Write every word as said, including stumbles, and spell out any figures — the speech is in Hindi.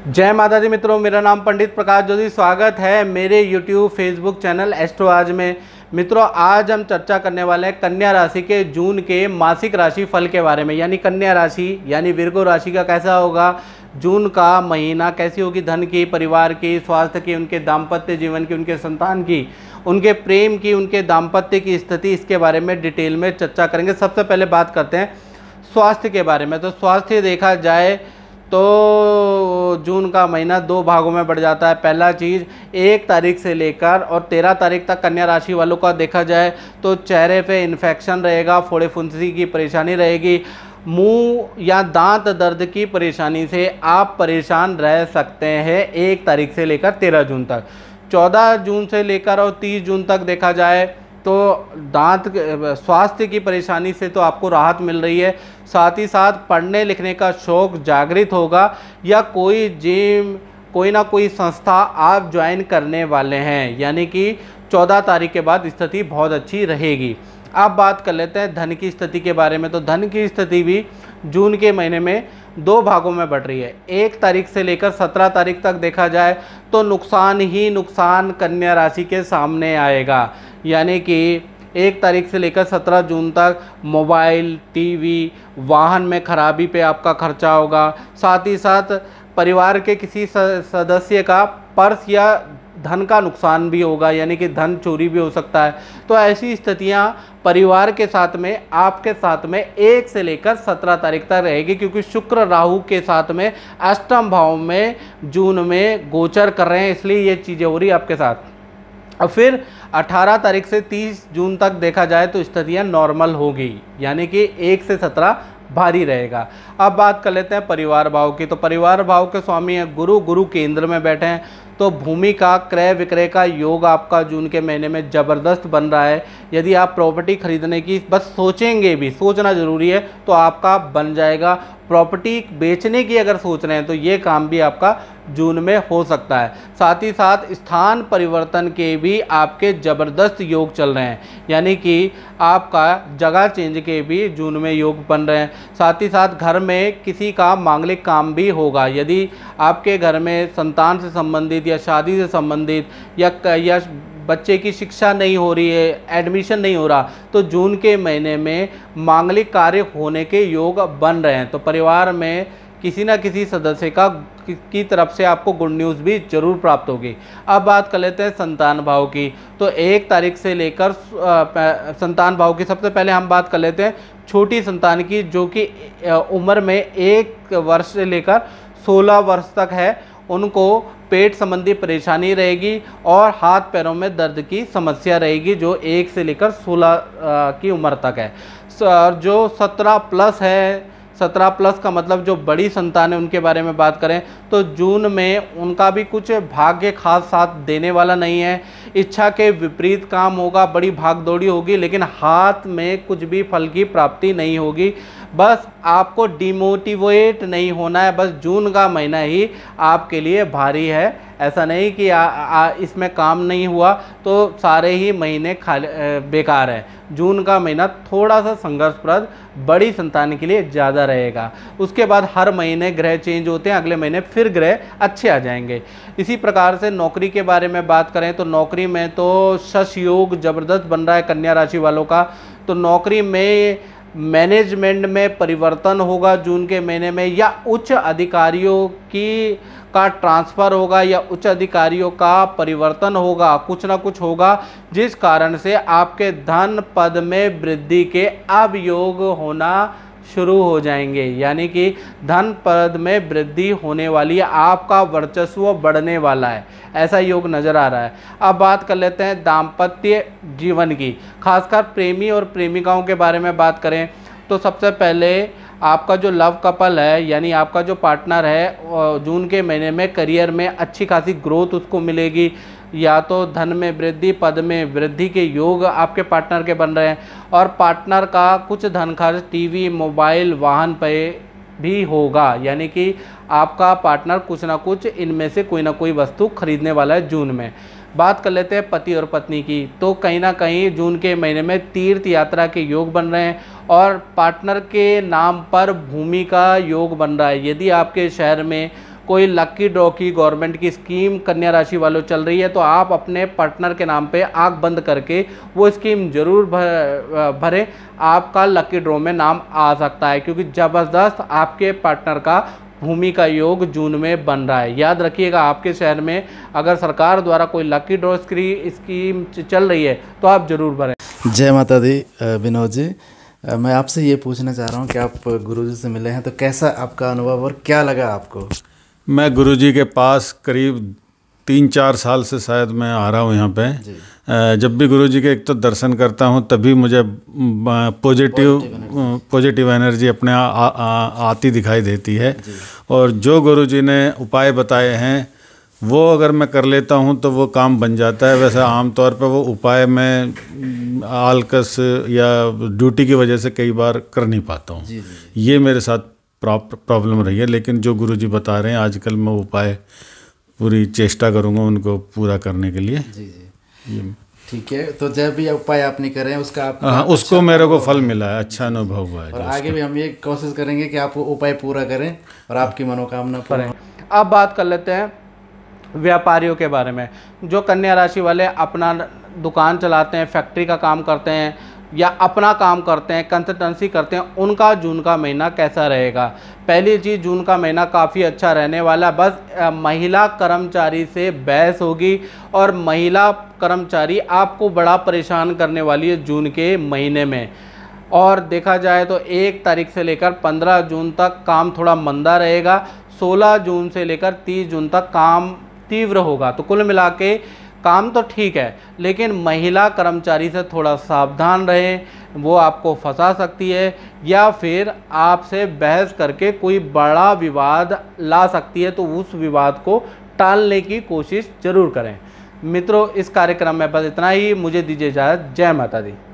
जय माता दी मित्रों, मेरा नाम पंडित प्रकाश जोशी। स्वागत है मेरे यूट्यूब फेसबुक चैनल एस्ट्रो आज में। मित्रों, आज हम चर्चा करने वाले हैं कन्या राशि के जून के मासिक राशि फल के बारे में। यानी कन्या राशि यानी विर्गो राशि का कैसा होगा, जून का महीना कैसी होगी, धन की, परिवार की, स्वास्थ्य की, उनके दाम्पत्य जीवन की, उनके संतान की, उनके प्रेम की, उनके दाम्पत्य की स्थिति, इसके बारे में डिटेल में चर्चा करेंगे। सबसे पहले बात करते हैं स्वास्थ्य के बारे में। तो स्वास्थ्य देखा जाए तो जून का महीना दो भागों में बढ़ जाता है। पहला चीज़, एक तारीख से लेकर और तेरह तारीख तक कन्या राशि वालों का देखा जाए तो चेहरे पे इन्फेक्शन रहेगा, फोड़े फुंसी की परेशानी रहेगी, मुंह या दांत दर्द की परेशानी से आप परेशान रह सकते हैं एक तारीख से लेकर तेरह जून तक। चौदह जून से लेकर और तीस जून तक देखा जाए तो दांत स्वास्थ्य की परेशानी से तो आपको राहत मिल रही है। साथ ही साथ पढ़ने लिखने का शौक़ जागृत होगा या कोई जिम, कोई ना कोई संस्था आप ज्वाइन करने वाले हैं, यानी कि चौदह तारीख के बाद स्थिति बहुत अच्छी रहेगी। अब बात कर लेते हैं धन की स्थिति के बारे में। तो धन की स्थिति भी जून के महीने में दो भागों में बढ़ रही है। एक तारीख से लेकर सत्रह तारीख तक देखा जाए तो नुकसान ही नुकसान कन्या राशि के सामने आएगा। यानी कि एक तारीख से लेकर सत्रह जून तक मोबाइल, टीवी, वाहन में खराबी पे आपका खर्चा होगा। साथ ही साथ परिवार के किसी सदस्य का पर्स या धन का नुकसान भी होगा, यानी कि धन चोरी भी हो सकता है। तो ऐसी स्थितियां परिवार के साथ में, आपके साथ में एक से लेकर सत्रह तारीख तक रहेगी, क्योंकि शुक्र राहु के साथ में अष्टम भाव में जून में गोचर कर रहे हैं, इसलिए ये चीज़ें हो रही है आपके साथ। और फिर अठारह तारीख से तीस जून तक देखा जाए तो स्थितियाँ नॉर्मल होगी, यानी कि एक से सत्रह भारी रहेगा। अब बात कर लेते हैं परिवार भाव की। तो परिवार भाव के स्वामी हैं गुरु, गुरु केंद्र में बैठे हैं, तो भूमि का क्रय विक्रय का योग आपका जून के महीने में ज़बरदस्त बन रहा है। यदि आप प्रॉपर्टी खरीदने की बस सोचेंगे, भी सोचना ज़रूरी है, तो आपका बन जाएगा। प्रॉपर्टी बेचने की अगर सोच रहे हैं तो ये काम भी आपका जून में हो सकता है। साथ ही साथ स्थान परिवर्तन के भी आपके ज़बरदस्त योग चल रहे हैं, यानी कि आपका जगह चेंज के भी जून में योग बन रहे हैं। साथ ही साथ घर में किसी का मांगलिक काम भी होगा। यदि आपके घर में संतान से संबंधित या शादी से संबंधित या या बच्चे की शिक्षा नहीं हो रही है, एडमिशन नहीं हो रहा, तो जून के महीने में मांगलिक कार्य होने के योग बन रहे हैं। तो परिवार में किसी न किसी सदस्य का की तरफ से आपको गुड न्यूज़ भी जरूर प्राप्त होगी। अब बात कर लेते हैं संतान भाव की। तो एक तारीख से लेकर संतान भाव की सबसे पहले हम बात कर लेते हैं छोटी संतान की, जो कि उम्र में एक वर्ष से लेकर सोलह वर्ष तक है। उनको पेट संबंधी परेशानी रहेगी और हाथ पैरों में दर्द की समस्या रहेगी, जो एक से लेकर सोलह की उम्र तक है। और जो सत्रह प्लस है, सत्रह प्लस का मतलब जो बड़ी संतान है, उनके बारे में बात करें तो जून में उनका भी कुछ भाग्य खास साथ देने वाला नहीं है। इच्छा के विपरीत काम होगा, बड़ी भागदौड़ी होगी, लेकिन हाथ में कुछ भी फल की प्राप्ति नहीं होगी। बस आपको डिमोटिवेट नहीं होना है। बस जून का महीना ही आपके लिए भारी है। ऐसा नहीं कि आ, आ, इसमें काम नहीं हुआ तो सारे ही महीने खाली बेकार है। जून का महीना थोड़ा सा संघर्षप्रद बड़ी संतान के लिए ज़्यादा रहेगा। उसके बाद हर महीने ग्रह चेंज होते हैं, अगले महीने फिर ग्रह अच्छे आ जाएंगे। इसी प्रकार से नौकरी के बारे में बात करें तो नौकरी में तो शश योग ज़बरदस्त बन रहा है कन्या राशि वालों का। तो नौकरी में मैनेजमेंट में परिवर्तन होगा जून के महीने में, या उच्च अधिकारियों की का ट्रांसफ़र होगा या उच्च अधिकारियों का परिवर्तन होगा, कुछ ना कुछ होगा, जिस कारण से आपके धन पद में वृद्धि के अब योग होना शुरू हो जाएंगे। यानी कि धन पद में वृद्धि होने वाली है, आपका वर्चस्व बढ़ने वाला है, ऐसा योग नज़र आ रहा है। अब बात कर लेते हैं दाम्पत्य जीवन की, खासकर प्रेमी और प्रेमिकाओं के बारे में बात करें तो सबसे पहले आपका जो लव कपल है, यानी आपका जो पार्टनर है, जून के महीने में करियर में अच्छी खासी ग्रोथ उसको मिलेगी, या तो धन में वृद्धि, पद में वृद्धि के योग आपके पार्टनर के बन रहे हैं। और पार्टनर का कुछ धन खर्च टीवी, मोबाइल, वाहन पे भी होगा, यानी कि आपका पार्टनर कुछ ना कुछ इनमें से कोई ना कोई वस्तु खरीदने वाला है जून में। बात कर लेते हैं पति और पत्नी की। तो कहीं ना कहीं जून के महीने में तीर्थ यात्रा के योग बन रहे हैं और पार्टनर के नाम पर भूमि का योग बन रहा है। यदि आपके शहर में कोई लकी ड्रॉ की गवर्नमेंट की स्कीम कन्या राशि वालों चल रही है तो आप अपने पार्टनर के नाम पे आंख बंद करके वो स्कीम जरूर भरें, आपका लकी ड्रॉ में नाम आ सकता है, क्योंकि ज़बरदस्त आपके पार्टनर का भूमि का योग जून में बन रहा है। याद रखिएगा, आपके शहर में अगर सरकार द्वारा कोई लकी ड्रॉ स्कीम चल रही है तो आप जरूर भरें। जय माता दी। विनोद जी, मैं आपसे ये पूछना चाह रहा हूँ कि आप गुरुजी से मिले हैं तो कैसा आपका अनुभव और क्या लगा आपको? मैं गुरुजी के पास करीब तीन चार साल से शायद मैं आ रहा हूँ यहाँ पे। जब भी गुरुजी के एक तो दर्शन करता हूँ तभी मुझे पॉजिटिव पॉजिटिव एनर्जी अपने आ, आ, आ, आती दिखाई देती है। और जो गुरुजी ने उपाय बताए हैं वो अगर मैं कर लेता हूँ तो वो काम बन जाता है। वैसे आमतौर पर वो उपाय मैं आलकस या ड्यूटी की वजह से कई बार कर नहीं पाता हूँ। ये मेरे साथ प्रॉब्लम रही है, लेकिन जो गुरुजी बता रहे हैं आजकल मैं उपाय पूरी चेष्टा करूँगा उनको पूरा करने के लिए। जी जी ठीक है। तो जब भी उपाय आपने करे उसका आप हाँ, उसको अच्छा मेरे को फल मिला है, अच्छा अनुभव हुआ है। और आगे भी हम ये कोशिश करेंगे कि आप उपाय पूरा करें और आपकी मनोकामना पूरा। अब बात कर लेते हैं व्यापारियों के बारे में। जो कन्या राशि वाले अपना दुकान चलाते हैं, फैक्ट्री का काम करते हैं या अपना काम करते हैं, कंसल्टेंसी करते हैं, उनका जून का महीना कैसा रहेगा? पहली चीज़, जून का महीना काफ़ी अच्छा रहने वाला। बस महिला कर्मचारी से बहस होगी और महिला कर्मचारी आपको बड़ा परेशान करने वाली है जून के महीने में। और देखा जाए तो एक तारीख से लेकर पंद्रह जून तक काम थोड़ा मंदा रहेगा। सोलह जून से लेकर तीस जून तक काम तीव्र होगा। तो कुल मिला के काम तो ठीक है, लेकिन महिला कर्मचारी से थोड़ा सावधान रहें, वो आपको फंसा सकती है या फिर आपसे बहस करके कोई बड़ा विवाद ला सकती है, तो उस विवाद को टालने की कोशिश ज़रूर करें। मित्रों, इस कार्यक्रम में बस इतना ही। मुझे दीजिए इजाज़त। जय माता दी।